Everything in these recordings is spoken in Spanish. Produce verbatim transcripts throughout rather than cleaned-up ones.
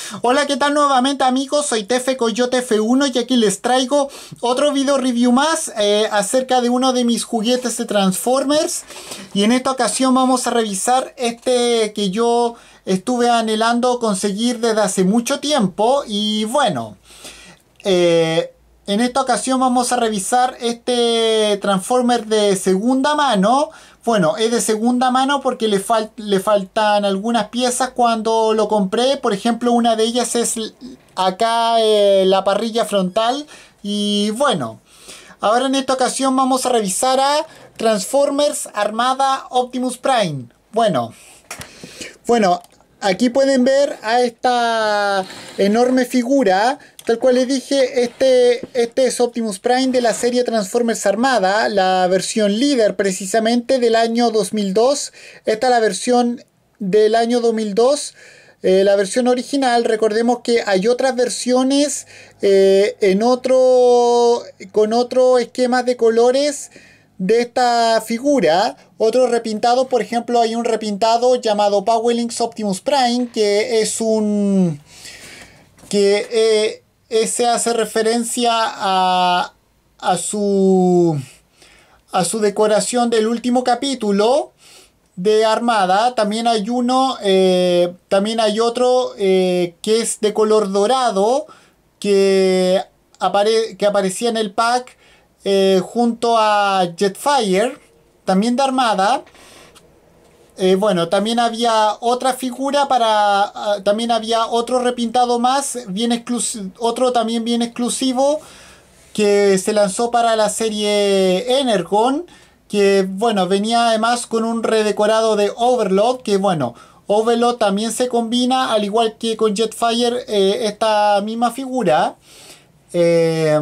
Hola, ¿qué tal nuevamente amigos? Soy Tefe Coyote F uno y aquí les traigo otro video review más eh, acerca de uno de mis juguetes de Transformers. Y en esta ocasión vamos a revisar este que yo estuve anhelando conseguir desde hace mucho tiempo. Y bueno, eh, en esta ocasión vamos a revisar este Transformer de segunda mano. Bueno, es de segunda mano porque le, fal le faltan algunas piezas cuando lo compré. Por ejemplo, una de ellas es acá eh, la parrilla frontal. Y bueno, ahora en esta ocasión vamos a revisar a Transformers Armada Optimus Prime. Bueno, bueno, aquí pueden ver a esta enorme figura. Tal cual les dije, este, este es Optimus Prime de la serie Transformers Armada, la versión líder precisamente del año dos mil dos. Esta es la versión del año dos mil dos, eh, la versión original. Recordemos que hay otras versiones eh, en otro, con otro esquema de colores de esta figura. Otro repintado, por ejemplo, hay un repintado llamado Powerlinks Optimus Prime, que es un... que... Eh, ese hace referencia a, a su a su decoración del último capítulo de Armada. También hay uno, eh, también hay otro eh, que es de color dorado que, apare que aparecía en el pack eh, junto a Jetfire, también de Armada. Eh, bueno, también había otra figura para... Uh, también había otro repintado más, bien otro también bien exclusivo, que se lanzó para la serie Energon, que bueno, venía además con un redecorado de Overlord, que bueno, Overlord también se combina, al igual que con Jetfire, eh, esta misma figura. Eh,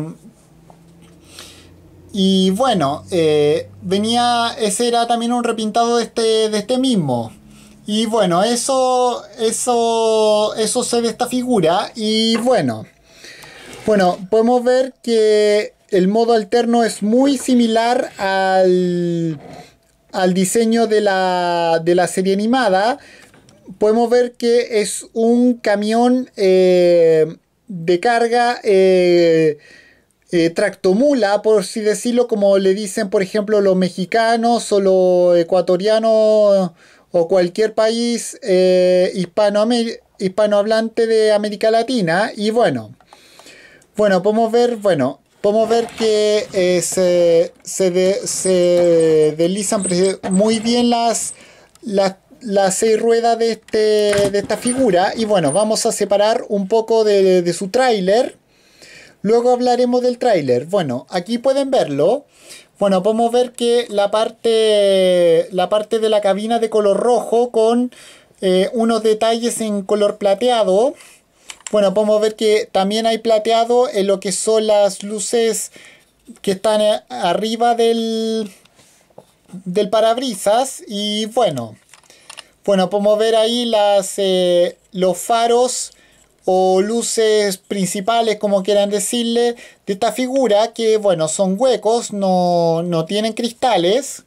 Y bueno, eh, venía, ese era también un repintado de este, de este mismo. Y bueno, eso, eso, eso se ve esta figura. Y bueno, bueno, podemos ver que el modo alterno es muy similar al, al diseño de la, de la serie animada. Podemos ver que es un camión eh, de carga... Eh, Eh, tractomula, por así decirlo, como le dicen por ejemplo los mexicanos o los ecuatorianos o cualquier país eh, hispanohablante de América Latina. Y bueno, bueno, podemos ver, bueno, podemos ver que eh, se, se, de, se deslizan muy bien las, las, las seis ruedas de, este, de esta figura. Y bueno, vamos a separar un poco de, de su tráiler. Luego hablaremos del tráiler. Bueno, aquí pueden verlo. Bueno, podemos ver que la parte, la parte de la cabina de color rojo con eh, unos detalles en color plateado. Bueno, podemos ver que también hay plateado en lo que son las luces que están arriba del, del parabrisas. Y bueno, bueno, podemos ver ahí las, eh, los faros o luces principales, como quieran decirle, de esta figura, que bueno, son huecos, no, no tienen cristales.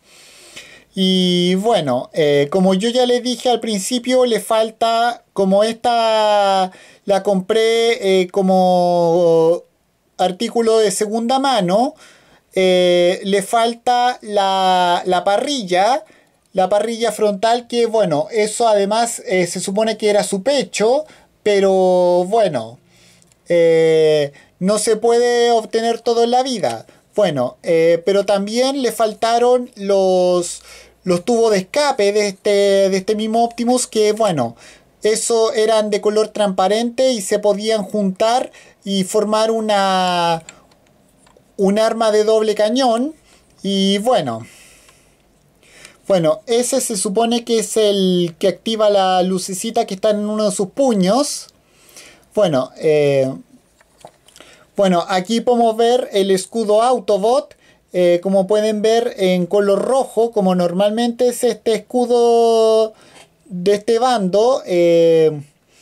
Y bueno, eh, como yo ya les dije al principio, le falta, como esta la compré eh, como artículo de segunda mano, eh, le falta la, la parrilla, la parrilla frontal, que bueno, eso además eh, se supone que era su pecho. Pero bueno, eh, no se puede obtener todo en la vida. Bueno, eh, pero también le faltaron los, los tubos de escape de este, de este mismo Optimus, que bueno, eso eran de color transparente y se podían juntar y formar una, un arma de doble cañón. Y bueno... Bueno, ese se supone que es el que activa la lucecita que está en uno de sus puños. Bueno, eh, bueno, aquí podemos ver el escudo Autobot. Eh, como pueden ver en color rojo, como normalmente es este escudo de este bando. Eh,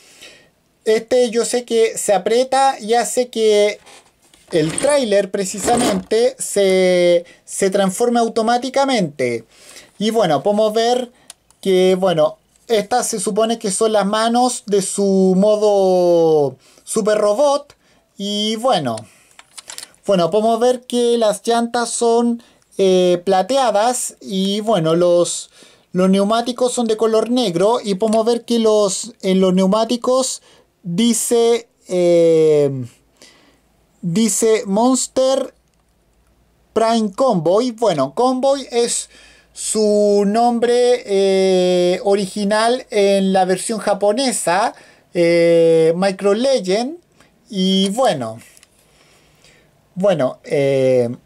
este yo sé que se aprieta y hace que el tráiler precisamente se, se transforme automáticamente. Y bueno, podemos ver que, bueno, estas se supone que son las manos de su modo Super Robot. Y bueno, bueno, podemos ver que las llantas son eh, plateadas. Y bueno, los, los neumáticos son de color negro. Y podemos ver que los, en los neumáticos dice, eh, dice Monster Prime Convoy. Bueno, Convoy es su nombre eh, original en la versión japonesa, eh, Micro Legend. Y bueno, bueno, eh,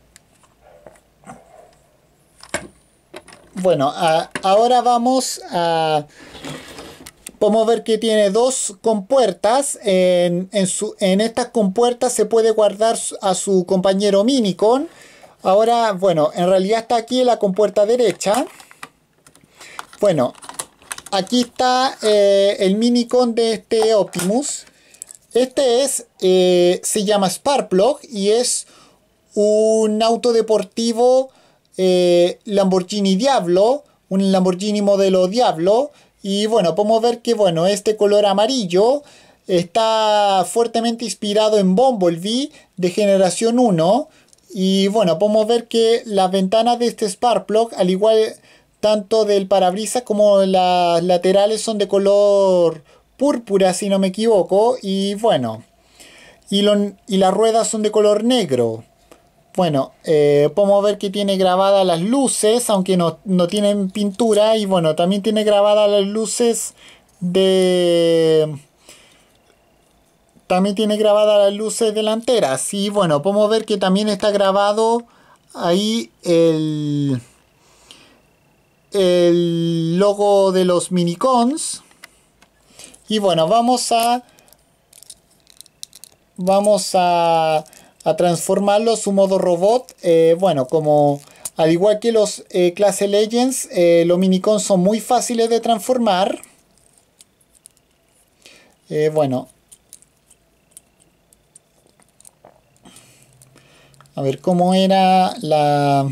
bueno, a, ahora vamos a... Podemos ver que tiene dos compuertas. En, en, su, en estas compuertas se puede guardar a su compañero Minicon. Ahora, bueno, en realidad está aquí en la compuerta derecha. Bueno, aquí está eh, el Minicon de este Optimus. Este es, eh, se llama Sparkplug y es un auto deportivo eh, Lamborghini Diablo, un Lamborghini modelo Diablo. Y bueno, podemos ver que bueno, este color amarillo está fuertemente inspirado en Bumblebee de generación uno. Y bueno, podemos ver que las ventanas de este Sparkplug, al igual tanto del parabrisas como las laterales, son de color púrpura, si no me equivoco. Y bueno, y, lo, y las ruedas son de color negro. Bueno, eh, podemos ver que tiene grabadas las luces, aunque no, no tienen pintura. Y bueno, también tiene grabadas las luces de... También tiene grabadas las luces delanteras. Y bueno, podemos ver que también está grabado ahí el, el logo de los Minicons. Y bueno, vamos a... Vamos a, a transformarlo a su modo robot. Eh, bueno, como al igual que los eh, clase Legends, eh, los Minicons son muy fáciles de transformar. Eh, bueno. A ver cómo era la...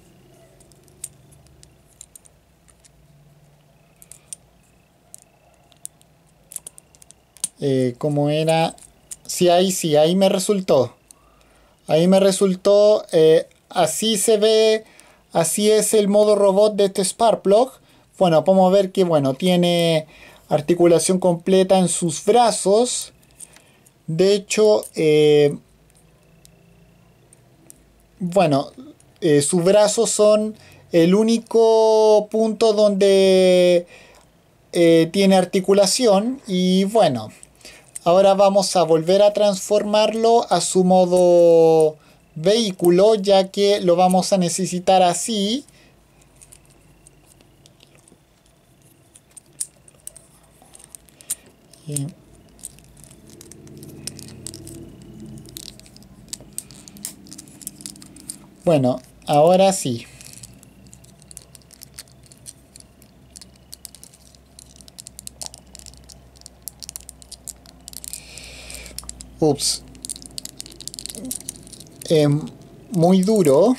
Eh, cómo era... Sí, ahí sí, ahí me resultó. Ahí me resultó... Eh, así se ve... Así es el modo robot de este Sparkplug. Bueno, podemos ver que bueno, tiene articulación completa en sus brazos. De hecho... Eh, Bueno, eh, sus brazos son el único punto donde eh, tiene articulación. Y bueno, ahora vamos a volver a transformarlo a su modo vehículo, ya que lo vamos a necesitar así. Y bueno, ahora sí. Ups. Eh, muy duro.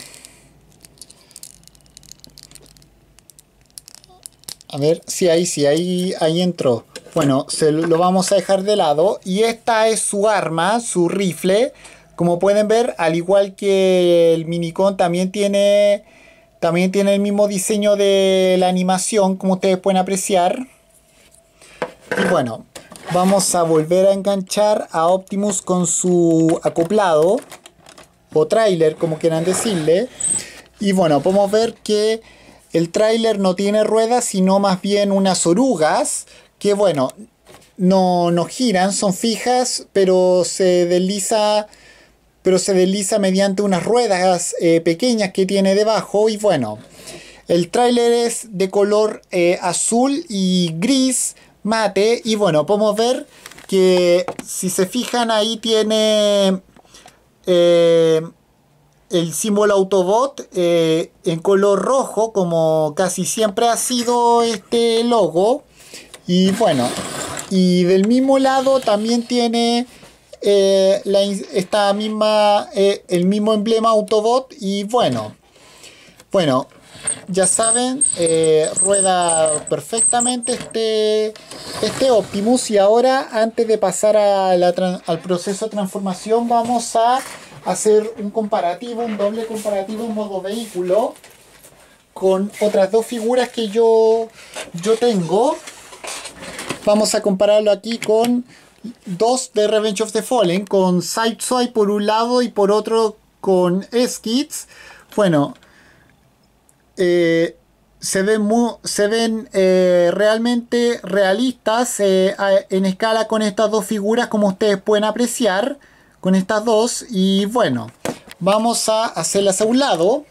A ver, sí, ahí sí, ahí, ahí entró. Bueno, se lo vamos a dejar de lado. Y esta es su arma, su rifle. Como pueden ver, al igual que el Minicon, también tiene, también tiene el mismo diseño de la animación, como ustedes pueden apreciar. Y bueno, vamos a volver a enganchar a Optimus con su acoplado, o tráiler, como quieran decirle. Y bueno, podemos ver que el tráiler no tiene ruedas, sino más bien unas orugas, que bueno, no, no giran, son fijas, pero se desliza... pero se desliza mediante unas ruedas eh, pequeñas que tiene debajo. Y bueno, el tráiler es de color eh, azul y gris mate. Y bueno, podemos ver que si se fijan ahí tiene eh, el símbolo Autobot eh, en color rojo, como casi siempre ha sido este logo. Y bueno, y del mismo lado también tiene... Eh, la, esta misma, eh, el mismo emblema Autobot. Y bueno, bueno, ya saben, eh, rueda perfectamente este, este Optimus. Y ahora, antes de pasar a la tran- al proceso de transformación, vamos a hacer un comparativo, un doble comparativo en modo vehículo con otras dos figuras que yo, yo tengo. Vamos a compararlo aquí con dos de Revenge of the Fallen, con Sideswipe por un lado y por otro con Skids. Bueno, eh, se ven, muy, se ven eh, realmente realistas eh, en escala con estas dos figuras, como ustedes pueden apreciar, con estas dos. Y bueno, vamos a hacerlas a un lado.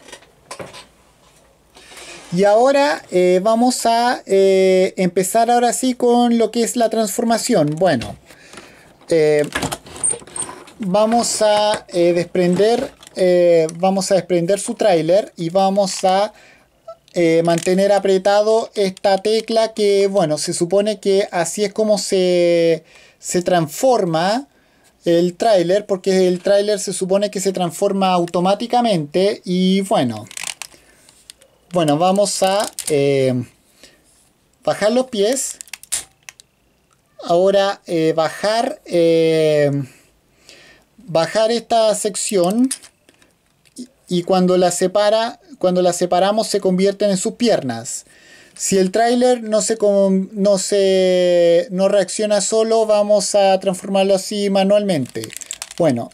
Y ahora eh, vamos a eh, empezar ahora sí con lo que es la transformación. Bueno, eh, vamos a eh, desprender, eh, vamos a desprender su tráiler y vamos a eh, mantener apretado esta tecla que, bueno, se supone que así es como se, se transforma el tráiler, porque el tráiler se supone que se transforma automáticamente. Y bueno, bueno, vamos a eh, bajar los pies. Ahora eh, bajar eh, bajar esta sección, y, y cuando la separa, cuando la separamos se convierten en sus piernas. Si el tráiler no se no se no reacciona solo, vamos a transformarlo así manualmente. Bueno.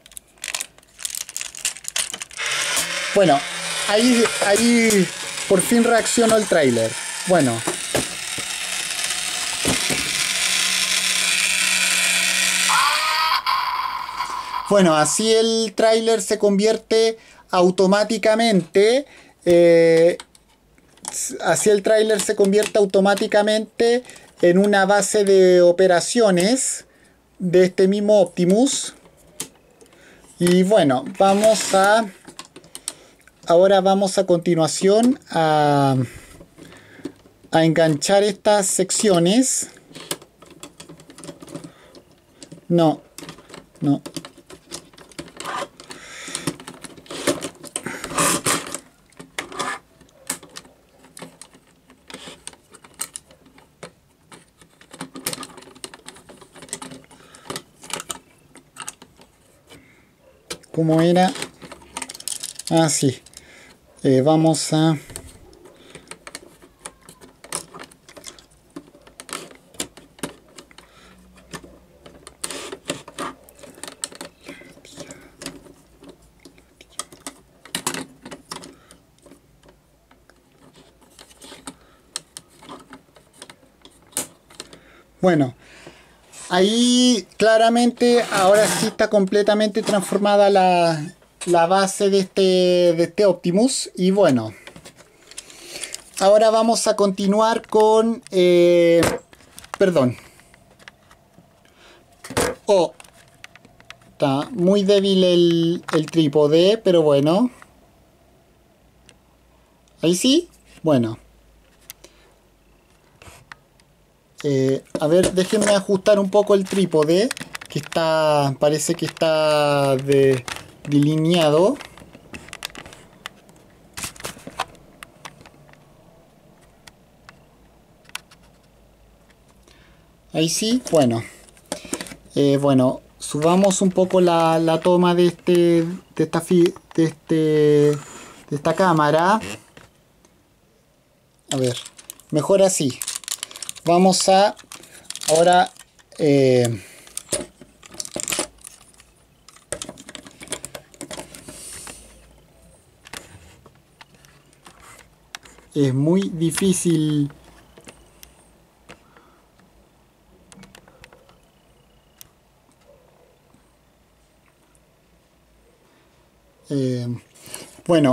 Bueno, ahí ahí por fin reaccionó el tráiler. Bueno. Bueno, así el tráiler se convierte automáticamente. Eh, así el tráiler se convierte automáticamente en una base de operaciones de este mismo Optimus. Y bueno, vamos a... Ahora vamos a continuación a, a enganchar estas secciones. No, no. ¿Cómo era? Ah, sí. Eh, vamos a... Bueno, ahí claramente ahora sí está completamente transformada la, la base de este, de este Optimus. Y bueno, ahora vamos a continuar con... Eh, perdón. Oh, está muy débil el, el trípode, pero bueno. Ahí sí, bueno. Eh, a ver, déjenme ajustar un poco el trípode, que está, parece que está de, delineado. Ahí sí, bueno. Eh, bueno, subamos un poco la, la toma de este, de esta, fi, de este, de esta cámara. A ver, mejor así. Vamos a ahora eh, es muy difícil eh, bueno,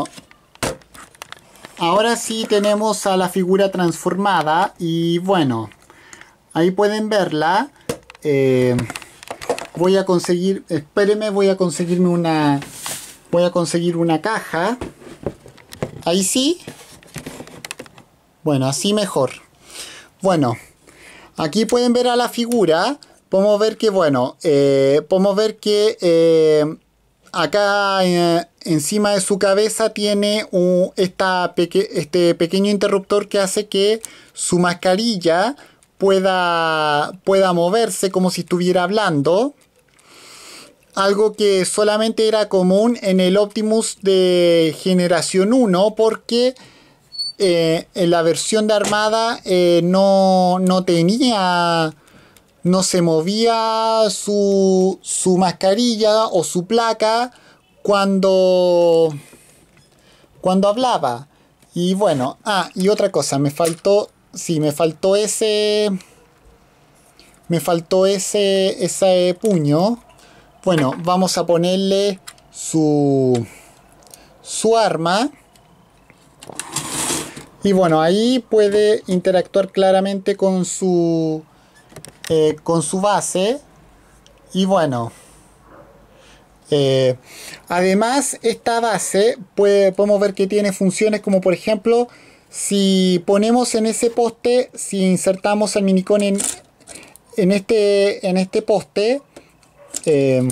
ahora sí tenemos a la figura transformada. Y bueno, ahí pueden verla. Eh, voy a conseguir, espérenme, voy a conseguirme una, voy a conseguir una caja. Ahí sí. Bueno, así mejor. Bueno, aquí pueden ver a la figura. Podemos ver que, bueno, eh, podemos ver que eh, acá eh, encima de su cabeza tiene un, esta peque, este pequeño interruptor que hace que su mascarilla pueda, pueda moverse como si estuviera hablando. Algo que solamente era común en el Optimus de generación uno, porque eh, en la versión de Armada eh, no, no tenía, no se movía su, su mascarilla o su placa cuando, cuando hablaba. Y bueno, ah, y otra cosa, me faltó, sí, me faltó ese, me faltó ese, ese puño. Bueno, vamos a ponerle su, su arma. Y bueno, ahí puede interactuar claramente con su, eh, con su base. Y bueno, eh, además esta base puede, podemos ver que tiene funciones como por ejemplo, si ponemos en ese poste, si insertamos el minicón en, en, este, en este poste, Eh,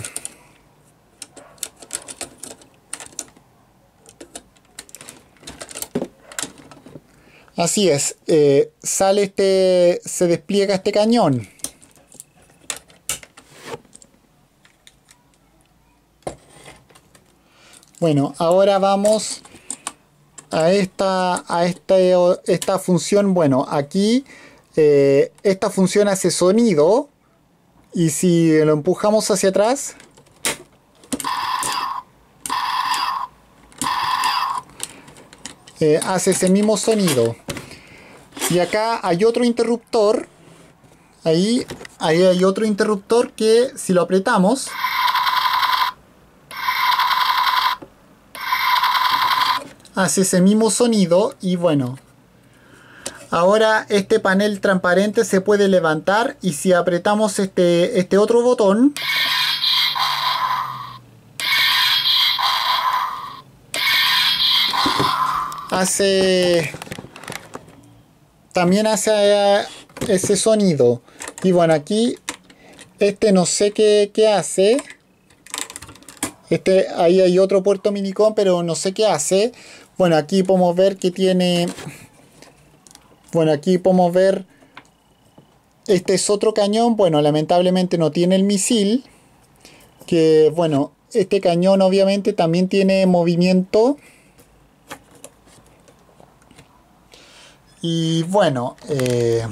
así es, eh, sale este, se despliega este cañón. Bueno, ahora vamos a esta, a esta, esta función. Bueno, aquí eh, esta función hace sonido. Y si lo empujamos hacia atrás, eh, hace ese mismo sonido. Y acá hay otro interruptor. Ahí, ahí hay otro interruptor que si lo apretamos, hace ese mismo sonido. Y bueno, ahora este panel transparente se puede levantar y si apretamos este, este otro botón, hace también hace ese sonido. Y bueno, aquí este no sé qué, qué hace. Este, ahí hay otro puerto minicom, pero no sé qué hace. Bueno, aquí podemos ver que tiene... Bueno, aquí podemos ver, este es otro cañón. Bueno, lamentablemente no tiene el misil. Que bueno, este cañón obviamente también tiene movimiento. Y bueno, eh,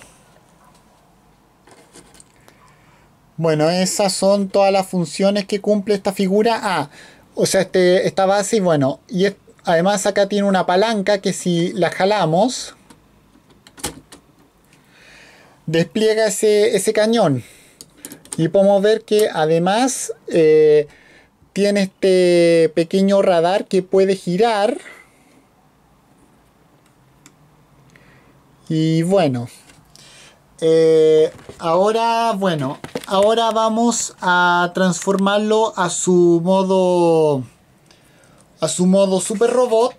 bueno, esas son todas las funciones que cumple esta figura. Ah, o sea, este, esta base. Y bueno, y es, además acá tiene una palanca que si la jalamos, despliega ese, ese cañón. Y podemos ver que además eh, tiene este pequeño radar que puede girar. Y bueno, eh, ahora, bueno, ahora vamos a transformarlo a su modo, a su modo super robot.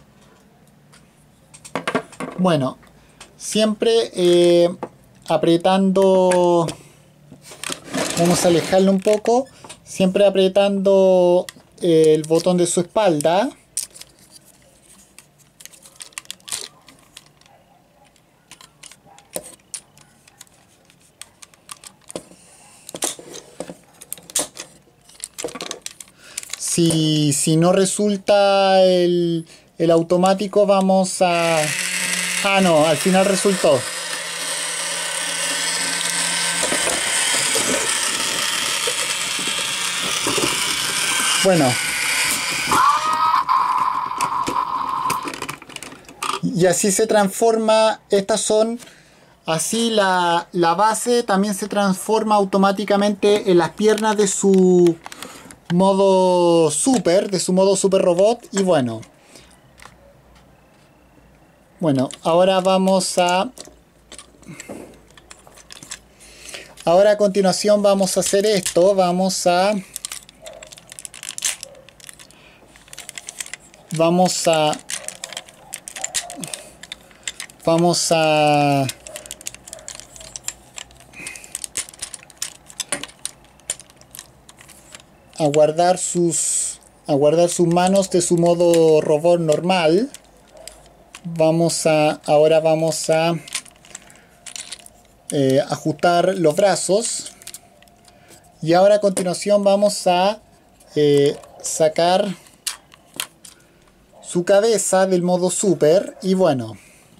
Bueno, siempre eh, apretando, vamos a alejarlo un poco, siempre apretando el botón de su espalda. Si, si no resulta el, el automático, vamos a... Ah, no, al final resultó. Bueno. Y así se transforma. Estas son... Así la, la base también se transforma automáticamente en las piernas de su modo super, de su modo super robot. Y bueno, bueno, ahora vamos a ahora a continuación vamos a hacer esto. Vamos a vamos a vamos a a guardar sus a guardar sus manos de su modo robot normal. Vamos a, ahora vamos a eh, ajustar los brazos. Y ahora a continuación vamos a eh, sacar su cabeza del modo super. Y bueno.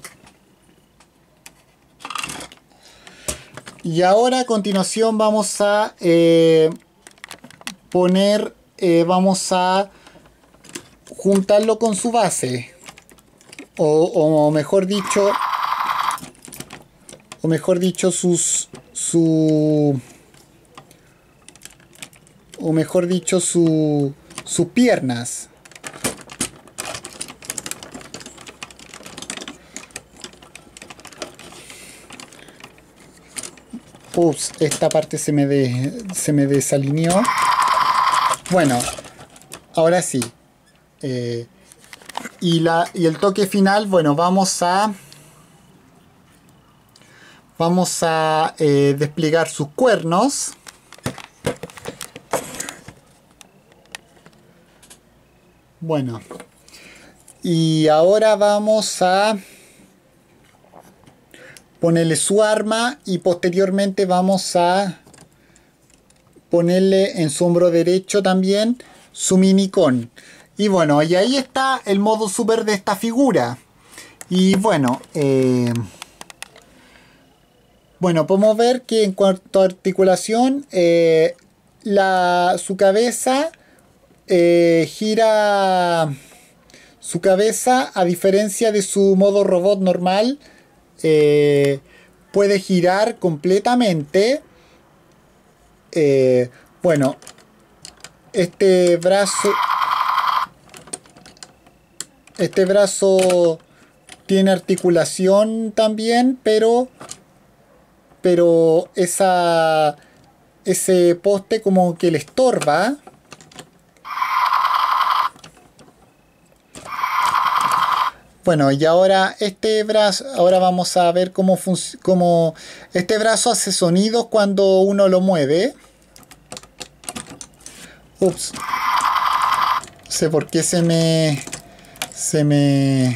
Y ahora a continuación vamos a eh, poner, eh, vamos a juntarlo con su base. O, o mejor dicho, o mejor dicho sus, su, o mejor dicho su, sus piernas. Ups, esta parte se me, de, se me desalineó. Bueno, ahora sí. Eh, y, la, y el toque final, bueno, vamos a... Vamos a eh, desplegar sus cuernos. Bueno. Y ahora vamos a ponerle su arma y posteriormente vamos a ponerle en su hombro derecho también su minicón. Y bueno, y ahí está el modo super de esta figura. Y bueno, eh, bueno, podemos ver que en cuanto a articulación, eh, la, su cabeza eh, gira, su cabeza, a diferencia de su modo robot normal, Eh, puede girar completamente. Eh, bueno, este brazo este brazo tiene articulación también, pero pero esa ese poste como que le estorba. Bueno, y ahora este brazo, ahora vamos a ver cómo funciona, cómo este brazo hace sonidos cuando uno lo mueve. Ups. No sé por qué se me, se me,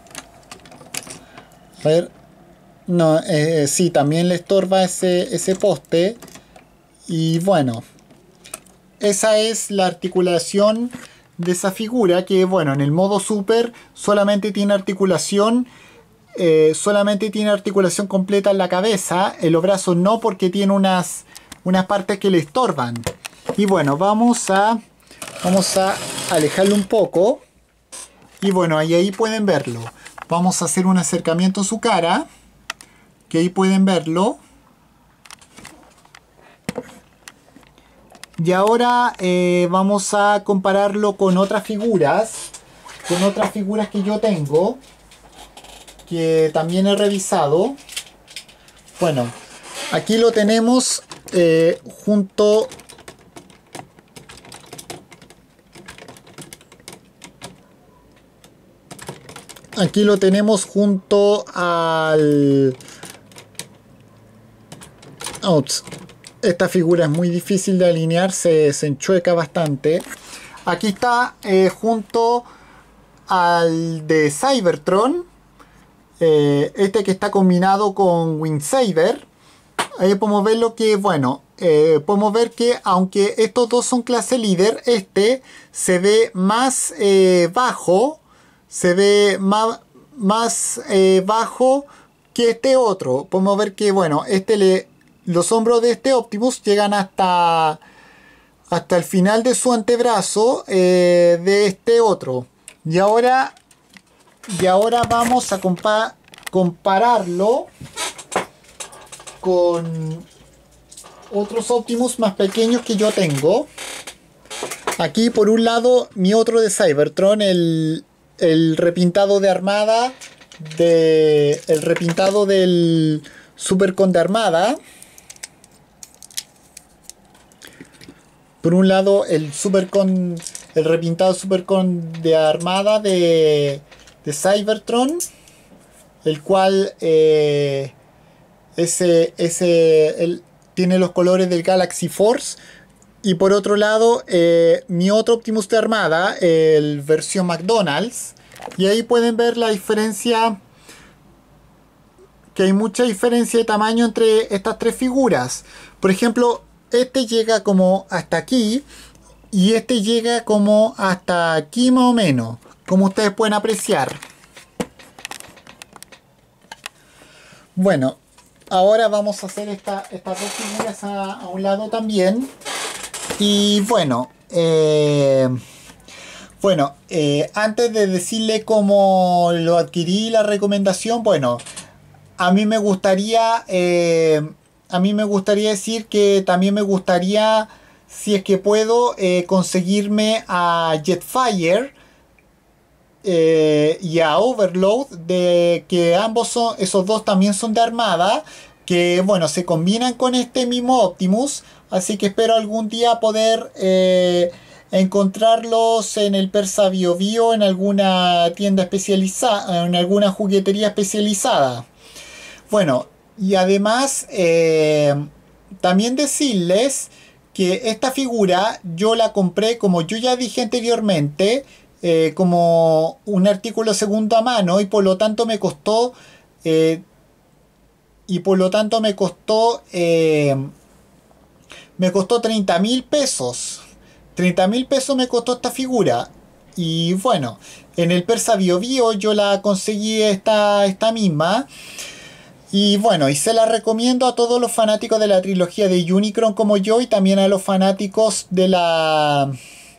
a ver, no, eh, sí, también le estorba ese, ese poste. Y bueno, esa es la articulación de esa figura, que bueno, en el modo super solamente tiene articulación eh, solamente tiene articulación completa en la cabeza. En los brazos no, porque tiene unas unas partes que le estorban. Y bueno, vamos a vamos a alejarlo un poco. Y bueno, y ahí pueden verlo. Vamos a hacer un acercamiento a su cara, que ahí pueden verlo. Y ahora eh, vamos a compararlo con otras figuras, con otras figuras que yo tengo, que también he revisado. Bueno, aquí lo tenemos eh, junto... Aquí lo tenemos junto al... Outs. Esta figura es muy difícil de alinear, se, se enchueca bastante. Aquí está eh, junto al de Cybertron, eh, este que está combinado con Wingsaber. Ahí podemos ver lo que, bueno, eh, podemos ver que aunque estos dos son clase líder, este se ve más eh, bajo, se ve más, más eh, bajo que este otro. Podemos ver que, bueno, este le... Los hombros de este Optimus llegan hasta, hasta el final de su antebrazo eh, de este otro. Y ahora, y ahora vamos a compa compararlo con otros Optimus más pequeños que yo tengo. Aquí por un lado mi otro de Cybertron, el, el repintado de armada, de, el repintado del Supercon de armada. Por un lado el Supercon, el repintado Supercon de armada de, de Cybertron, el cual eh, ese, ese el, tiene los colores del Galaxy Force. y por otro lado, eh, mi otro Optimus de armada, el versión McDonald's. Y ahí pueden ver la diferencia, que hay mucha diferencia de tamaño entre estas tres figuras. Por ejemplo, este llega como hasta aquí y este llega como hasta aquí más o menos, como ustedes pueden apreciar. Bueno, ahora vamos a hacer esta, estas dos figuras a, a un lado también. Y bueno, eh, bueno eh, antes de decirle cómo lo adquirí, la recomendación, bueno, a mí me gustaría, eh, a mí me gustaría decir que también me gustaría, si es que puedo, eh, conseguirme a Jetfire eh, y a Overload, de que ambos son, esos dos también son de armada, que bueno, se combinan con este mismo Optimus, así que espero algún día poder eh, encontrarlos en el Persa Bio Bio, en alguna tienda especializada, en alguna juguetería especializada. Bueno, y además eh, también decirles que esta figura yo la compré, como yo ya dije anteriormente, eh, como un artículo segunda mano, y por lo tanto me costó eh, y por lo tanto me costó eh, me costó treinta mil pesos. treinta mil pesos me costó esta figura. Y bueno, en el Persa Bio Bio yo la conseguí esta, esta misma. Y bueno, y se la recomiendo a todos los fanáticos de la trilogía de Unicron como yo, y también a los fanáticos de la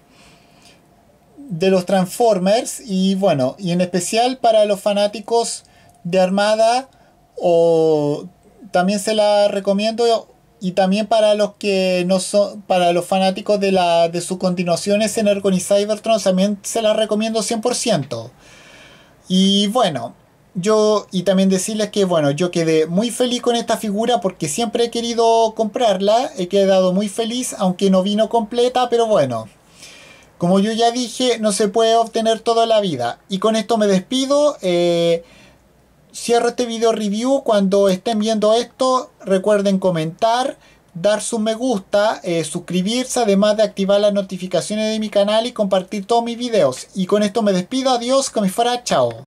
de los Transformers, y bueno, y en especial para los fanáticos de Armada, o también se la recomiendo, y también para los que no son, para los fanáticos de la de sus continuaciones Energon y Cybertron, también se la recomiendo cien por ciento. Y bueno, yo, y también decirles que bueno, yo quedé muy feliz con esta figura porque siempre he querido comprarla, he quedado muy feliz, aunque no vino completa, pero bueno, como yo ya dije, no se puede obtener toda la vida. Y con esto me despido, eh, cierro este video review. Cuando estén viendo esto, recuerden comentar, dar su me gusta, eh, suscribirse, además de activar las notificaciones de mi canal y compartir todos mis videos. Y con esto me despido, adiós, como si fuera chao.